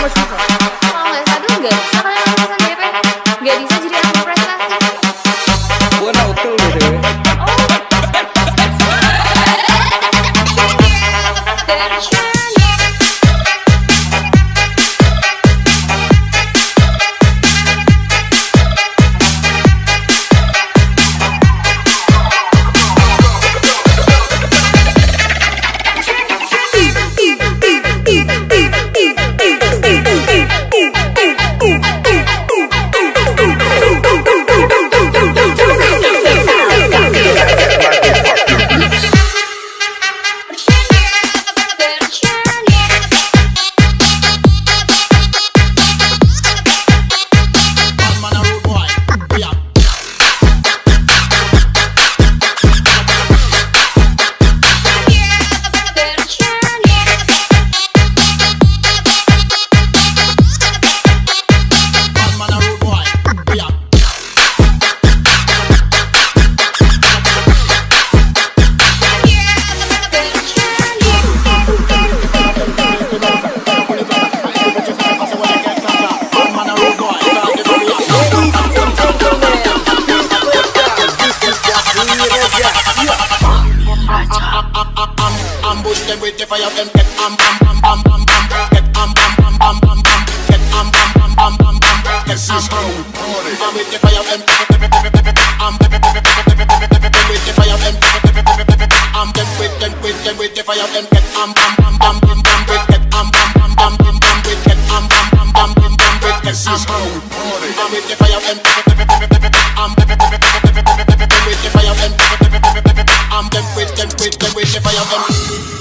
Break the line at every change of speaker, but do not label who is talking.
Kalau nggak sadar nggak bisa kalian masuk SNBP, nggak bisa jadi anak berprestasi.
Bukan utul gitu.
Ambush them with the fire, them get get get this is how we party. With the fire, them with the fire, them with the fire, them get with this is how we party. With the fire, them with the fire, them with the fire, them.